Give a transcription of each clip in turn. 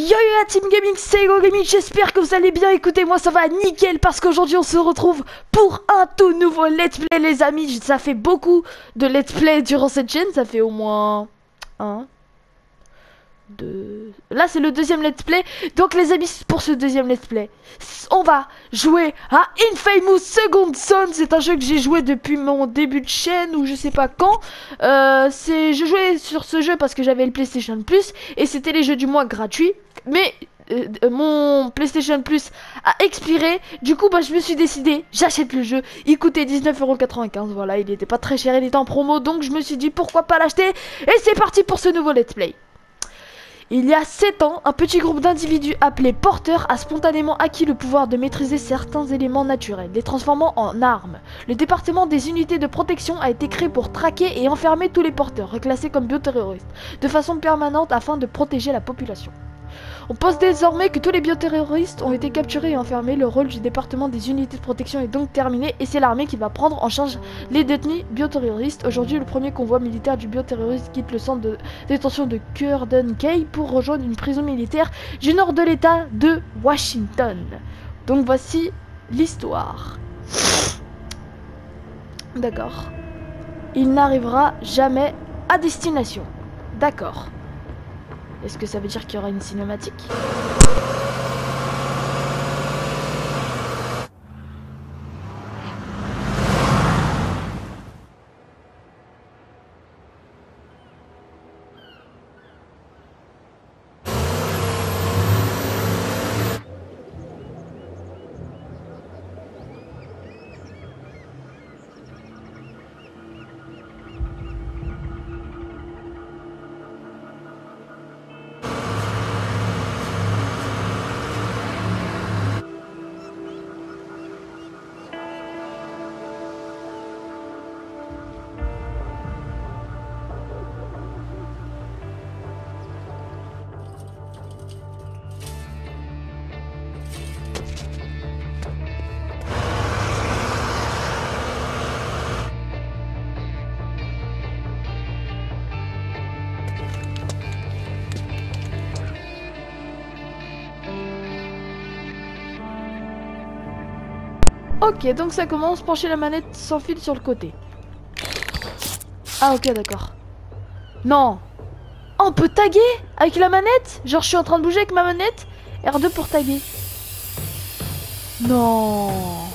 Yo la team gaming, c'est Ego Gaming, j'espère que vous allez bien. Écoutez, moi ça va nickel parce qu'aujourd'hui on se retrouve pour un tout nouveau let's play les amis. Ça fait beaucoup de let's play durant cette chaîne, ça fait au moins 1, 2... Là c'est le deuxième let's play. Donc les amis, pour ce deuxième let's play, on va jouer à Infamous Second Son. C'est un jeu que j'ai joué depuis mon début de chaîne ou je sais pas quand. Je jouais sur ce jeu parce que j'avais le PlayStation Plus et c'était les jeux du mois gratuits. Mais mon PlayStation Plus a expiré. Du coup je me suis décidé, j'achète le jeu. Il coûtait 19,95€. Voilà, il était pas très cher, il était en promo. Donc je me suis dit pourquoi pas l'acheter. Et c'est parti pour ce nouveau let's play. Il y a 7 ans, un petit groupe d'individus appelé porteurs a spontanément acquis le pouvoir de maîtriser certains éléments naturels, les transformant en armes. Le département des unités de protection a été créé pour traquer et enfermer tous les porteurs, reclassés comme bioterroristes, de façon permanente afin de protéger la population. On pense désormais que tous les bioterroristes ont été capturés et enfermés. Le rôle du département des unités de protection est donc terminé et c'est l'armée qui va prendre en charge les détenus bioterroristes. Aujourd'hui, le premier convoi militaire du bioterroriste quitte le centre de détention de Curdun Cay pour rejoindre une prison militaire du nord de l'état de Washington. Donc voici l'histoire. D'accord. Il n'arrivera jamais à destination. D'accord. Est-ce que ça veut dire qu'il y aura une cinématique ? Ok, donc ça commence, pencher la manette sans fil sur le côté. Ah ok, d'accord. Non. Oh, on peut taguer avec la manette? Genre je suis en train de bouger avec ma manette. R2 pour taguer. Non.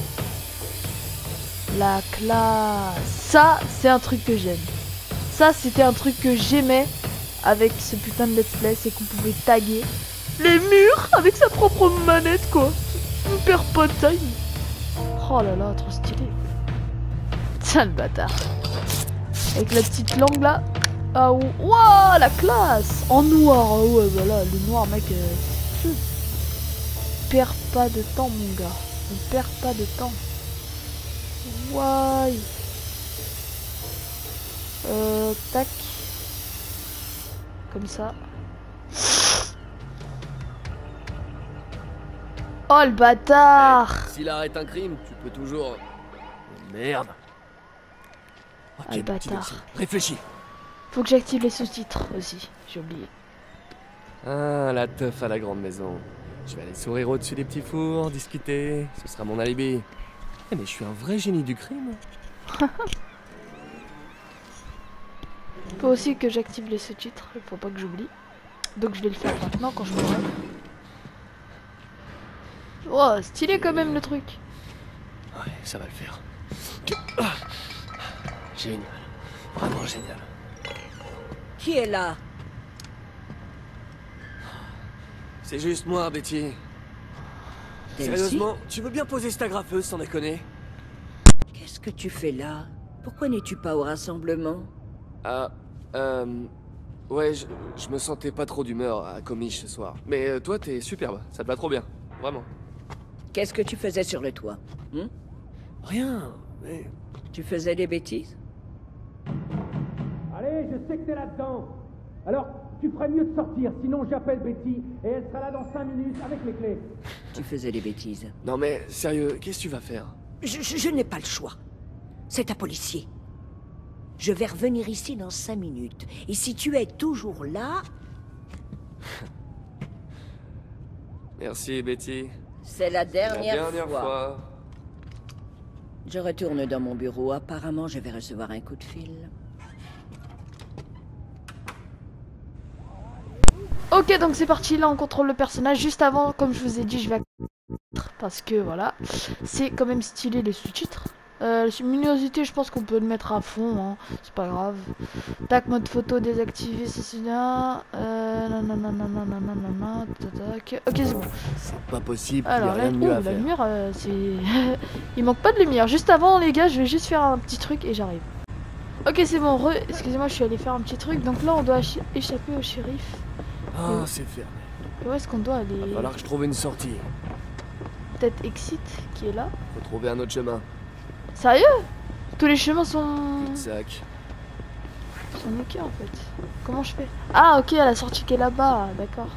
La classe. Ça, c'est un truc que j'aime. Ça, c'était un truc que j'aimais avec ce putain de let's play, c'est qu'on pouvait taguer les murs avec sa propre manette, quoi. Super pas de taille. Oh là là, trop stylé. Tiens le bâtard. Avec la petite langue là. Ah ouah, la classe. En noir, ah ouais, bah là, le noir, mec. Perds pas de temps, mon gars. On perd pas de temps. Ouais. Tac. Comme ça. Oh le bâtard! S'il arrête un crime, tu peux toujours... Merde. Ok, Ah le bâtard. Réfléchis. Faut que j'active les sous-titres aussi, j'ai oublié. Ah, la teuf à la grande maison. Je vais aller sourire au-dessus des petits fours, discuter, ce sera mon alibi. Eh mais je suis un vrai génie du crime. Faut aussi que j'active les sous-titres, faut pas que j'oublie. Donc je vais le faire maintenant quand je pourrai. Oh, stylé quand même le truc. Ouais, ça va le faire. Génial. Vraiment génial. Qui est là? C'est juste moi, Betty. Sérieusement, tu veux bien poser cette agrafeuse sans déconner? Qu'est-ce que tu fais là? Pourquoi n'es-tu pas au rassemblement? Ah, ouais, je me sentais pas trop d'humeur à Comiche ce soir. Mais toi, t'es superbe, ça te va trop bien. Vraiment. Qu'est-ce que tu faisais sur le toit? Rien, mais... Tu faisais des bêtises? Allez, je sais que t'es là-dedans. Alors, tu ferais mieux de sortir, sinon j'appelle Betty et elle sera là dans 5 minutes avec les clés. Tu faisais des bêtises. Non mais, sérieux, qu'est-ce que tu vas faire? Je n'ai pas le choix. C'est un policier. Je vais revenir ici dans 5 minutes. Et si tu es toujours là... Merci, Betty. C'est la La dernière, dernière fois. fois. Je retourne dans mon bureau. Apparemment, je vais recevoir un coup de fil. Ok, donc c'est parti, là on contrôle le personnage. Juste avant, comme je vous ai dit, je vais parce que voilà, c'est quand même stylé les sous-titres. Luminosité, je pense qu'on peut le mettre à fond, hein. C'est pas grave. Tac, mode photo désactivé, ça c'est bien. Nanana, tac. Ok, c'est bon. C'est pas possible, Alors il y a là, rien de mieux à la faire. lumière, c'est... Il manque pas de lumière. Juste avant, les gars, je vais juste faire un petit truc et j'arrive. Ok, c'est bon, excusez-moi, je suis allé faire un petit truc. Donc là, on doit échapper au shérif. Ah, c'est fermé. Et où est-ce qu'on doit aller? Va falloir que je trouve une sortie. Peut-être Exit, qui est là. Faut trouver un autre chemin. Sérieux? Tous les chemins sont Sac. niqués en fait. Comment je fais? Ah ok, la sortie qui est là-bas, d'accord.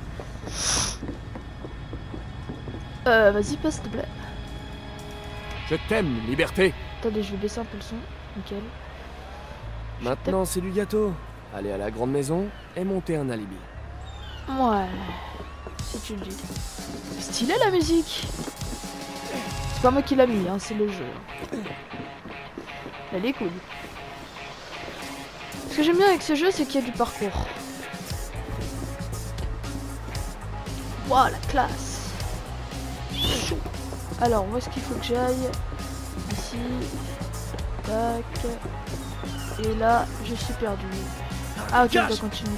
Vas-y, passe s'il te plaît. Je t'aime, liberté. Attendez, je vais baisser un peu le son. Nickel. Maintenant, c'est du gâteau. Aller à la grande maison et monter un alibi. Ouais. Si tu le dis. Stylé la musique. C'est pas moi qui l'a mis, hein, c'est le jeu. Elle est cool. Ce que j'aime bien avec ce jeu, c'est qu'il y a du parcours. Waouh, la classe. Alors, où est-ce qu'il faut que j'aille? Ici. Tac. Et là, je suis perdu. Ah ok, on doit continuer.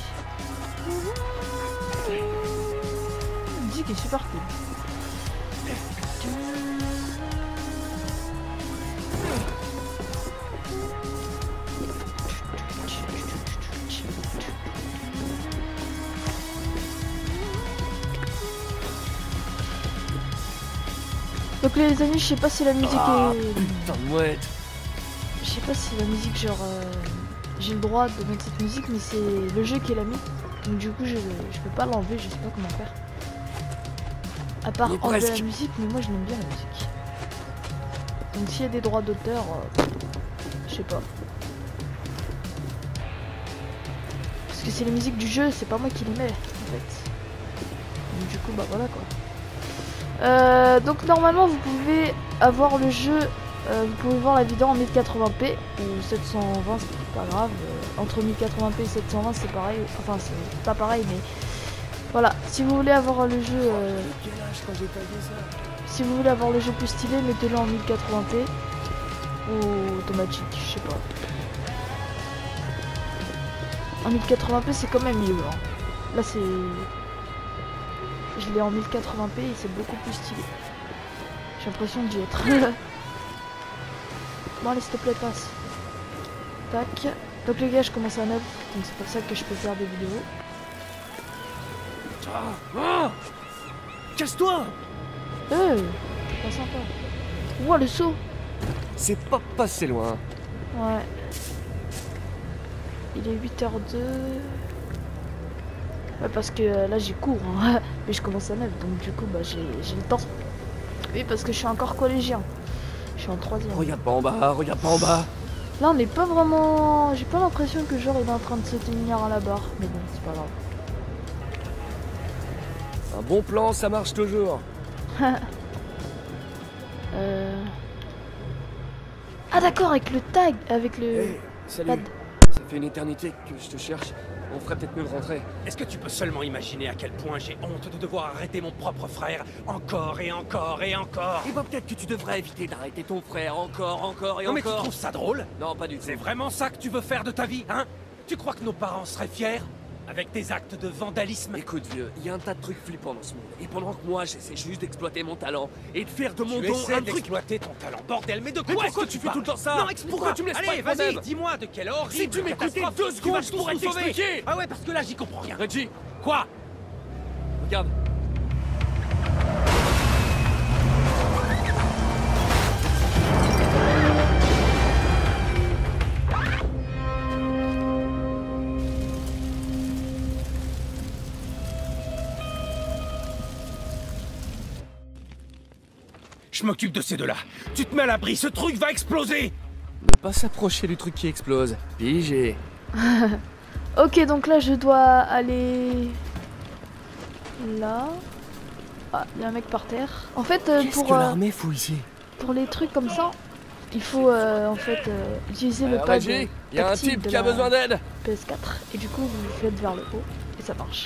La musique est super cool. Donc les amis, je sais pas si la musique est... Putain de mouette. Je sais pas si la musique genre... j'ai le droit de mettre cette musique, mais c'est le jeu qui l'a mis. Donc du coup je peux pas l'enlever, je sais pas comment faire. À part enlever la musique, mais moi je l'aime bien la musique. Donc s'il y a des droits d'auteur, je sais pas. Parce que c'est les musiques du jeu, c'est pas moi qui les mets en fait. Donc du coup bah voilà quoi. Donc normalement vous pouvez avoir le jeu, vous pouvez voir la vidéo en 1080p ou 720, c'est pas grave. Entre 1080p et 720 c'est pareil, enfin c'est pas pareil mais voilà. Si vous voulez avoir le jeu, si vous voulez avoir le jeu plus stylé, mettez-le en 1080p ou automatique, je sais pas. En 1080p c'est quand même mieux. Hein. Là c'est... Je l'ai en 1080p et c'est beaucoup plus stylé. J'ai l'impression d'y être. Bon allez s'il te plaît passe. Tac. Donc les gars je commence à 9, donc c'est pour ça que je peux faire des vidéos. Casse-toi. Pas sympa. Ouah le saut. C'est pas passé loin. Ouais. Il est 8h02. Ouais, parce que là j'ai cours, hein. Mais je commence à 9, donc du coup bah j'ai le temps. Oui, parce que je suis encore collégien. Je suis en 3ème. Regarde pas en bas, regarde pas en bas. Là on n'est pas vraiment... J'ai pas l'impression que genre il est en train de se tenir à la barre. Mais bon, c'est pas grave. Un bon plan, ça marche toujours. Ah d'accord, avec le tag, avec le... Hey, salut. pad. Ça fait une éternité que je te cherche. On ferait peut-être mieux de rentrer. Est-ce que tu peux seulement imaginer à quel point j'ai honte de devoir arrêter mon propre frère encore et encore et encore? Et bah peut-être que tu devrais éviter d'arrêter ton frère encore et Non encore. mais tu trouves ça drôle? Non, pas du tout. C'est vraiment ça que tu veux faire de ta vie, hein? Tu crois que nos parents seraient fiers? Avec tes actes de vandalisme? Écoute vieux, il y a un tas de trucs flippants dans ce monde. Et pendant que moi j'essaie juste d'exploiter mon talent et de faire de mon Tu don essaies un truc... d'exploiter ton talent, bordel, mais de Mais quoi pourquoi est-ce que tu fais parles? tout le temps ça? Non, explique-moi. Pourquoi tu me laisses pas Allez, être vas-y, moi-même? dis-moi de quelle horrible Si tu m'écoutais catastrophe 2 tu vas secondes, je tous pourrais nous sauver. t'expliquer. Ah ouais, parce que là j'y comprends rien. Reggie, Quoi? regarde. Je m'occupe de ces deux-là. Tu te mets à l'abri, ce truc va exploser! Ne pas s'approcher du truc qui explose. Pigé. Ok, donc là je dois aller... Là... Ah, il y a un mec par terre. En fait, Qu'est-ce que l'armée fout ici? pour les trucs comme ça, il faut en fait utiliser le pad Reggie, il y a un tactile type de qui a la besoin d'aide. PS4. Et du coup, vous le faites vers le haut et ça marche.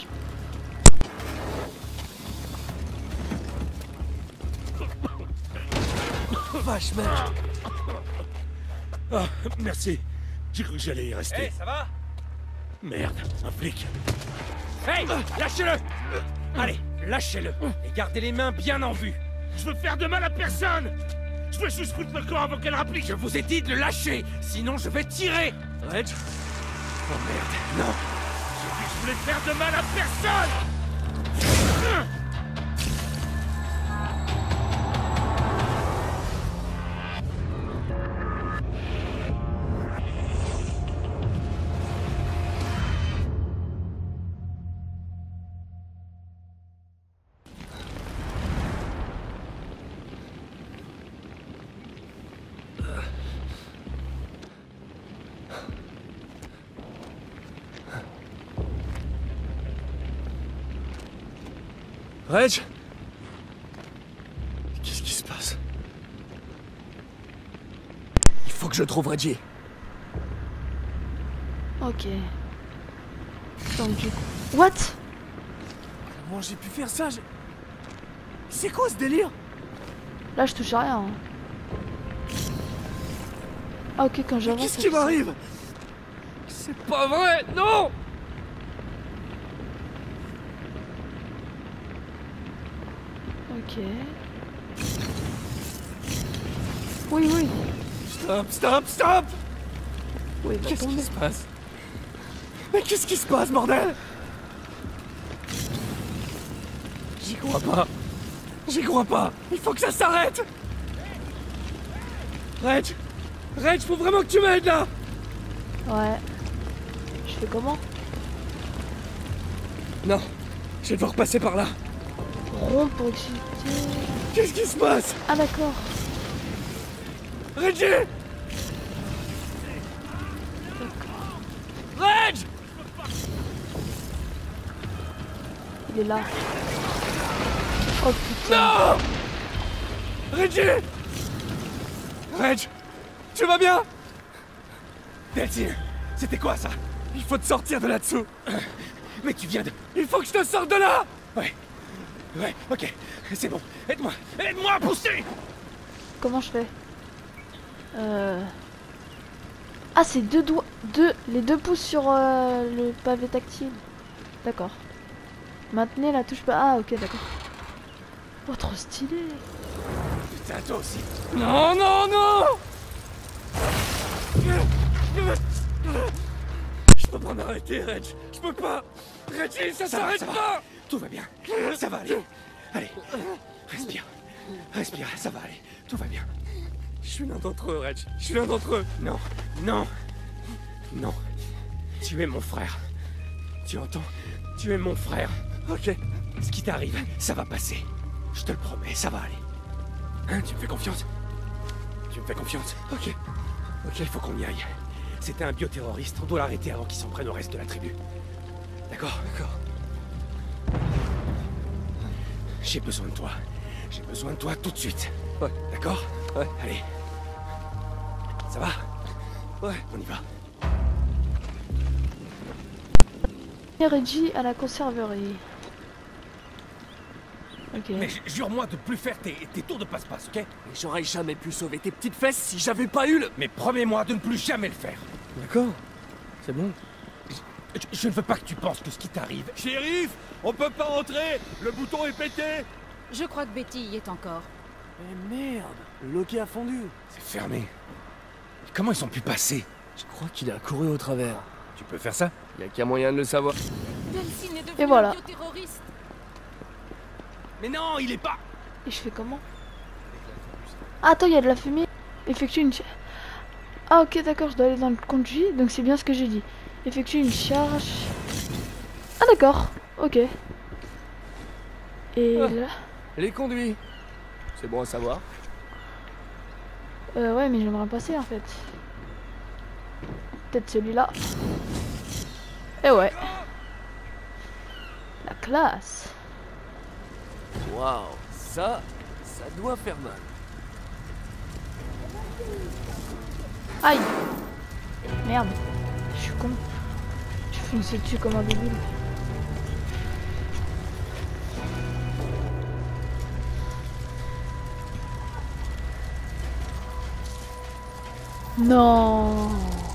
Vache, mec. Ah, merci. J'ai cru que j'allais y rester. Hey, ça va? Merde, un flic. Hey, lâchez-le! Allez, lâchez-le et gardez les mains bien en vue. Je veux faire de mal à personne. Je veux juste foutre le camp avant qu'elle rapplique. Je vous ai dit de le lâcher, sinon je vais tirer. Reg, Oh merde, non. J'ai dit que je voulais faire de mal à personne. Reg, qu'est-ce qui se passe? Il faut que je trouve Reggie. Ok. Donc du coup... What? Comment j'ai pu faire ça? C'est quoi ce délire? Là, je touche à rien. Hein. Ah ok, quand j'avance... Qu'est-ce ça qui fait ça. m'arrive? C'est pas vrai, non! Ok. Oui, oui. Stop, stop, stop! Oui, il va Qu'est-ce qui tomber. se passe? Mais qu'est-ce qui se passe, bordel? J'y crois pas. J'y crois pas. Il faut que ça s'arrête. Reg, Reg, faut vraiment que tu m'aides là. Ouais. Je fais comment? Non, je vais devoir passer par là. Rond pour exécuter... Qu'est-ce qui se passe? Ah d'accord. Reggie! Reg! Il est là. Oh putain. Non! Reggie! Reg! Tu vas bien? Delphine, c'était quoi ça? Il faut te sortir de là-dessous. Mais tu viens de... Il faut que je te sorte de là! Ouais. Ouais, ok. C'est bon. Aide-moi. Aide-moi à pousser. Comment je fais? Ah, c'est deux doigts... Les deux pouces sur le pavé tactile. D'accord. Maintenez la touche... Ah, ok, d'accord. Oh, trop stylé. Putain, toi aussi. Non, non, non! Je peux pas m'arrêter, Reg. Je peux pas. Reggie, ça s'arrête pas. Tout va bien. Ça va aller. Allez. Respire. Respire, ça va aller. Tout va bien. Je suis l'un d'entre eux, Reg. Je suis l'un d'entre eux. Non, non, non. Tu es mon frère. Tu entends? Tu es mon frère. Ok. Ce qui t'arrive, ça va passer. Je te le promets, ça va aller. Hein, tu me fais confiance? Tu me fais confiance? Ok. Ok, il faut qu'on y aille. C'était un bioterroriste. On doit l'arrêter avant qu'il s'en prenne au reste de la tribu. D'accord? D'accord. J'ai besoin de toi. J'ai besoin de toi tout de suite. Ouais. D'accord? Ouais. Allez. Ça va? Ouais. On y va. Et Reggie à la conserverie. Ok. Mais jure-moi de plus faire tes tours de passe-passe, ok? Mais j'aurais jamais pu sauver tes petites fesses si j'avais pas eu le... Mais promets-moi de ne plus jamais le faire. D'accord. C'est bon. Je ne veux pas que tu penses que ce qui t'arrive... Shérif, on peut pas rentrer. Le bouton est pété. Je crois que Betty y est encore. Mais merde, le loquet a fondu. C'est fermé. Comment ils ont pu passer? Je crois qu'il a couru au travers. Tu peux faire ça? Y a qu'un moyen de le savoir. Delphine est Et devenue voilà. un bioterroriste. Mais non, il est pas... Et je fais comment? Ah, attends, il y a de la fumée. Effectue une... Ah, ok, d'accord, je dois aller dans le conduit. Donc c'est bien ce que j'ai dit. Effectue une charge... Ah, d'accord. Ok. Et Ah. là... Les conduits. C'est bon à savoir. Ouais, mais j'aimerais passer, en fait. Peut-être celui-là. Et ouais. La classe. Waouh, ça doit faire mal. Aïe. Merde. Je suis con. Je fonce dessus comme un débile. Non.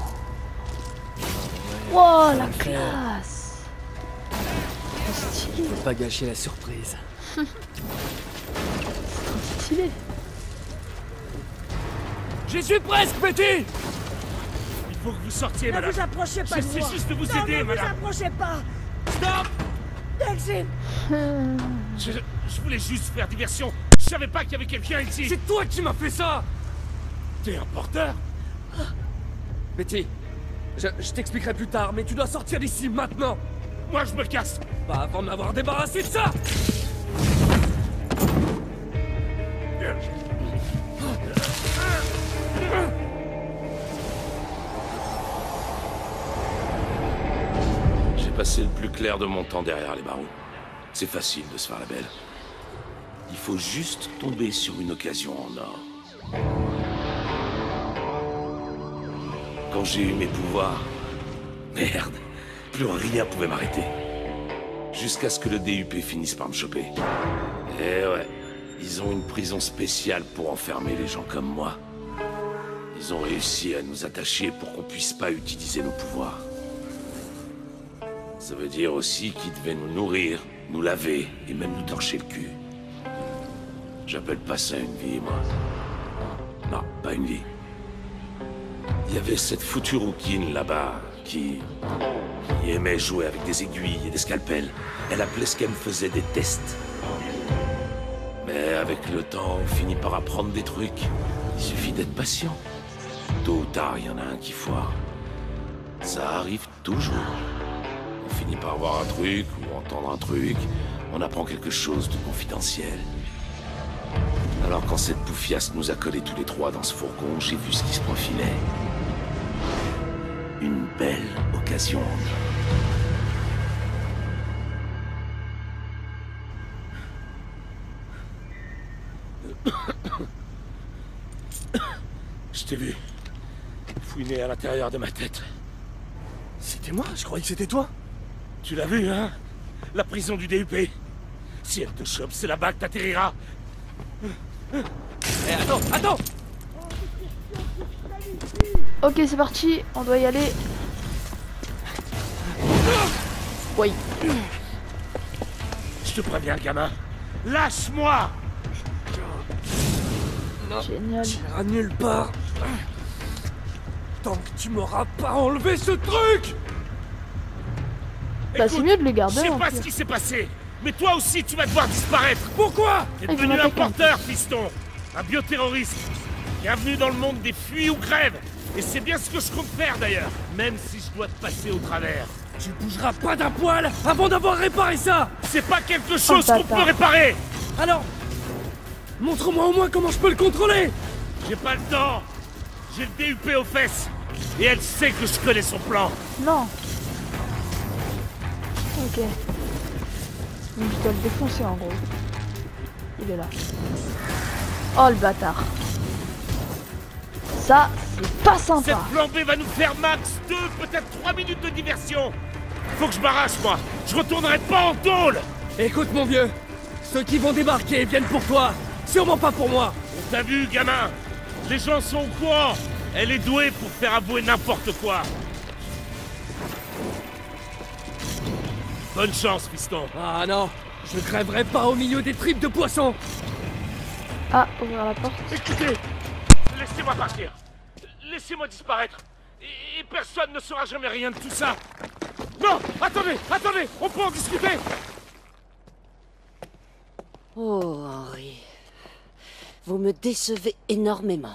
Wow, la classe. Trop stylé. Faut pas gâcher la surprise. Trop stylé. J'y suis presque, Betty! Il faut que vous sortiez, Ne madame. vous approchez pas de moi. J'essaie juste de vous Non, aider, ne madame. vous approchez pas. Stop! Delphine. Je voulais juste faire diversion. Je savais pas qu'il y avait quelqu'un ici. C'est toi qui m'as fait ça! T'es un porteur? Betty, je t'expliquerai plus tard, mais tu dois sortir d'ici maintenant! Moi, je me casse. Pas avant de m'avoir débarrassé de ça! J'ai passé le plus clair de mon temps derrière les barreaux. C'est facile de se faire la belle. Il faut juste tomber sur une occasion en or. Quand j'ai eu mes pouvoirs, merde, plus rien pouvait m'arrêter. Jusqu'à ce que le DUP finisse par me choper. Et ouais, ils ont une prison spéciale pour enfermer les gens comme moi. Ils ont réussi à nous attacher pour qu'on puisse pas utiliser nos pouvoirs. Ça veut dire aussi qu'ils devaient nous nourrir, nous laver et même nous torcher le cul. J'appelle pas ça une vie, moi. Non, pas une vie. Il y avait cette foutue rouquine là-bas qui aimait jouer avec des aiguilles et des scalpels. Elle appelait ce qu'elle me faisait des tests. Mais avec le temps, on finit par apprendre des trucs. Il suffit d'être patient. Tôt ou tard, il y en a un qui foire. Ça arrive toujours. On finit par voir un truc ou entendre un truc. On apprend quelque chose de confidentiel. Alors quand cette bouffiasse nous a collés tous les trois dans ce fourgon, j'ai vu ce qui se profilait. Une belle occasion. Je t'ai vu. Fouiner à l'intérieur de ma tête. C'était moi, je croyais que c'était toi. Tu l'as vu, hein? La prison du DUP. Si elle te chope, c'est là-bas que t'atterriras. Eh, attends! Ok, c'est parti. On doit y aller. Oui. Je te préviens, gamin. Lâche-moi! Génial. Tu iras nulle part. Tant que tu m'auras pas enlevé ce truc! Bah, c'est Écoute, mieux de le je garder. sais en pas plus. ce qui s'est passé, mais toi aussi tu vas devoir disparaître. Pourquoi? T'es Ah, ils devenu vont un m'attaquer. porteur, fiston. Un bioterroriste. Bienvenue dans le monde des fuis ou crèves. Et c'est bien ce que je compte faire d'ailleurs, même si je dois te passer au travers. Tu bougeras pas d'un poil avant d'avoir réparé ça! C'est pas quelque chose qu'on bâtard. peut réparer. Alors, montre-moi au moins comment je peux le contrôler! J'ai pas le temps. J'ai le DUP aux fesses. Et elle sait que je connais son plan. Non. Ok. Donc je dois le défoncer en gros. Il est là. Oh le bâtard. Ça, c'est pas sympa. Cette plan B va nous faire max 2, peut-être 3 minutes de diversion. Faut que je m'arrache, moi. Je retournerai pas en tôle. Écoute mon vieux, ceux qui vont débarquer viennent pour toi, sûrement pas pour moi. On t'a vu, gamin. Les gens sont au courant. Elle est douée pour faire avouer n'importe quoi. Bonne chance, fiston. Ah non, je crèverai pas au milieu des tripes de poissons. Ah, ouvrir la porte. Écoutez, laissez-moi partir. Laissez-moi disparaître. Et personne ne saura jamais rien de tout ça. Non, attendez, on peut en discuter. Oh, Henry. Vous me décevez énormément.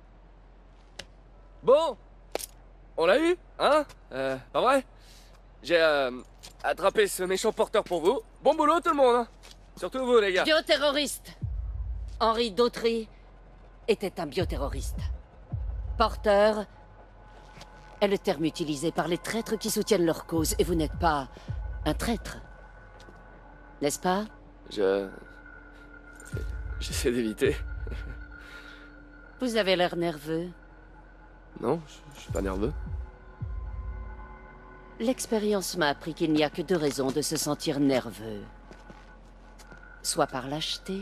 Bon, on l'a eu, hein? Pas vrai? J'ai attrapé ce méchant porteur pour vous. Bon boulot tout le monde, hein? Surtout vous les gars. Bioterroriste. Henri Dautry était un bioterroriste. Porteur est le terme utilisé par les traîtres qui soutiennent leur cause, et vous n'êtes pas un traître. N'est-ce pas? J'essaie d'éviter. Vous avez l'air nerveux. Non, je suis pas nerveux. L'expérience m'a appris qu'il n'y a que deux raisons de se sentir nerveux. Soit par lâcheté,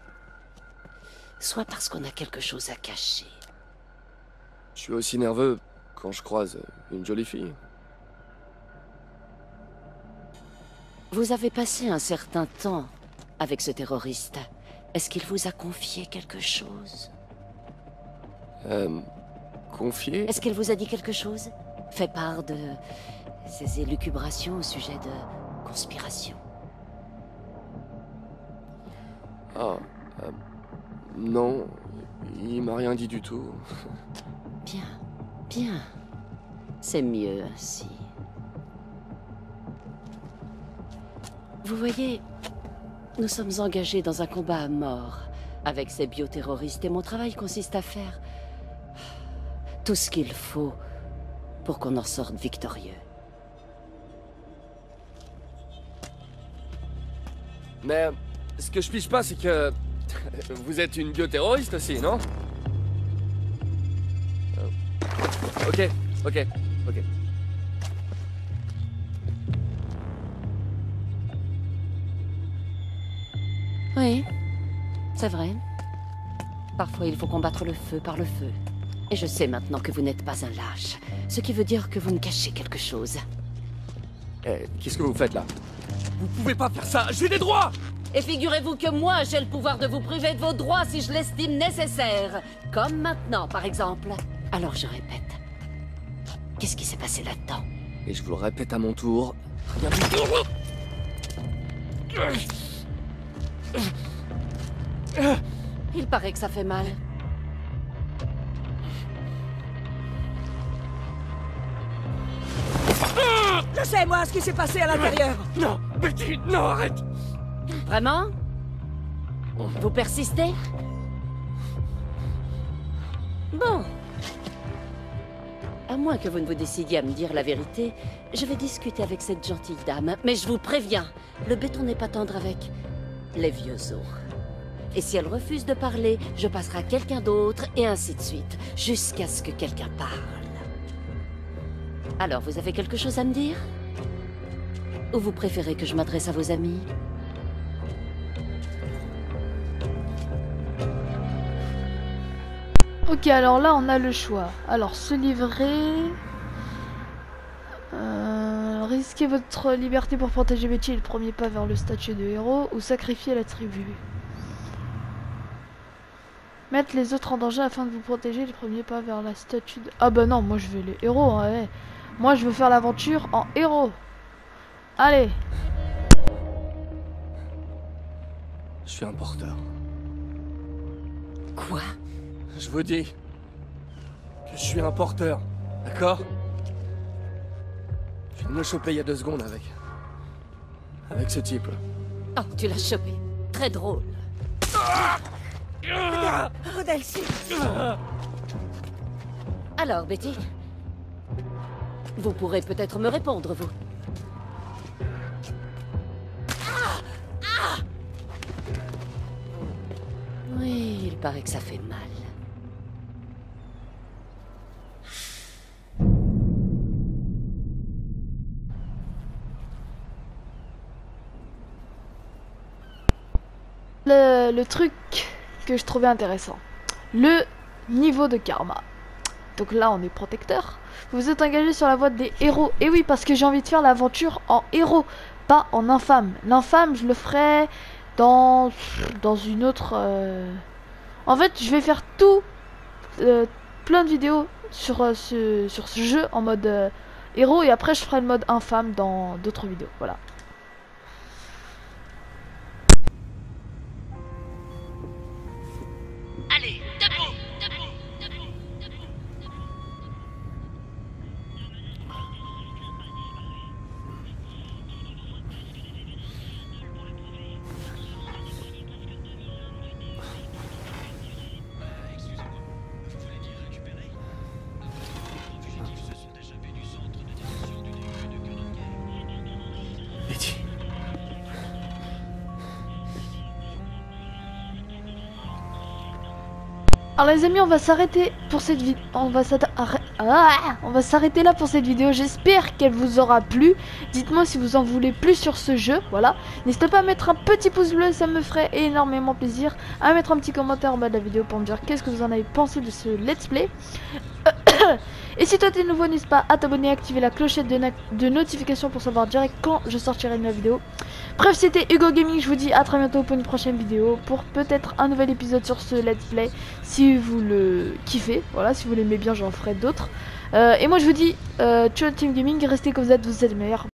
soit parce qu'on a quelque chose à cacher. Je suis aussi nerveux quand je croise une jolie fille. Vous avez passé un certain temps avec ce terroriste. Est-ce qu'il vous a confié quelque chose? Confié? Est-ce qu'il vous a dit quelque chose? Fait part de ses élucubrations au sujet de conspiration? Ah, non, il m'a rien dit du tout. Bien, bien. C'est mieux ainsi. Vous voyez, nous sommes engagés dans un combat à mort avec ces bioterroristes et mon travail consiste à faire tout ce qu'il faut pour qu'on en sorte victorieux. Mais ce que je pige pas, c'est que vous êtes une bioterroriste aussi, non? Ok. Oui, c'est vrai. Parfois, il faut combattre le feu par le feu. Et je sais maintenant que vous n'êtes pas un lâche. Ce qui veut dire que vous me cachez quelque chose. Eh, qu'est-ce que vous faites là? Vous pouvez pas faire ça, j'ai des droits! Et figurez-vous que moi, j'ai le pouvoir de vous priver de vos droits si je l'estime nécessaire. Comme maintenant, par exemple. Alors je répète. Qu'est-ce qui s'est passé là-dedans? Et je vous le répète à mon tour. Rien du tout. Il paraît que ça fait mal. Je sais, moi, ce qui s'est passé à l'intérieur. Non, Betty, non, arrête! Vraiment? Vous persistez? Bon. À moins que vous ne vous décidiez à me dire la vérité, je vais discuter avec cette gentille dame. Mais je vous préviens, le béton n'est pas tendre avec les vieux os. Et si elle refuse de parler, je passerai à quelqu'un d'autre, et ainsi de suite, jusqu'à ce que quelqu'un parle. Alors, vous avez quelque chose à me dire? Ou vous préférez que je m'adresse à vos amis? Ok, alors là on a le choix. Alors se livrer, risquer votre liberté pour protéger Betty, le premier pas vers le statut de héros, ou sacrifier la tribu. Mettre les autres en danger afin de vous protéger, le premier pas vers la statue de... Ah bah non, moi je veux les héros, hein, ouais. Moi je veux faire l'aventure en héros. Allez. Je suis un porteur. Quoi? Je vous dis que je suis un porteur, d'accord? Je viens de me choper il y a 2 secondes avec ce type là. Oh, tu l'as chopé. Très drôle. Rodelsi. Alors, Betty? Vous pourrez peut-être me répondre, vous. Oui, il paraît que ça fait mal. Le truc que je trouvais intéressant, le niveau de karma. Donc là on est protecteur. Vous êtes engagé sur la voie des héros. Et oui, parce que j'ai envie de faire l'aventure en héros, pas en infâme. L'infâme je le ferai dans une autre... En fait je vais faire tout, plein de vidéos sur ce jeu en mode héros. Et après je ferai le mode infâme dans d'autres vidéos. Voilà. Allez, debout, debout, debout, debout, debout. Excusez-moi, vous voulez dire récupérer? Les fugitifs se sont échappés du centre de détention du début de Canonguay. Alors les amis, on va s'arrêter pour cette vidéo. On va s'arrêter là pour cette vidéo. J'espère qu'elle vous aura plu. Dites-moi si vous en voulez plus sur ce jeu. Voilà. N'hésitez pas à mettre un petit pouce bleu, ça me ferait énormément plaisir. À mettre un petit commentaire en bas de la vidéo pour me dire qu'est-ce que vous en avez pensé de ce let's play. Et si toi t'es nouveau, n'hésite pas à t'abonner et activer la clochette de notification pour savoir direct quand je sortirai une nouvelle vidéo. Bref, c'était Hugo Gaming, je vous dis à très bientôt pour une prochaine vidéo, pour peut-être un nouvel épisode sur ce let's play, si vous le kiffez, voilà, si vous l'aimez bien j'en ferai d'autres. Et moi je vous dis, ciao Team Gaming, restez comme vous êtes les meilleurs.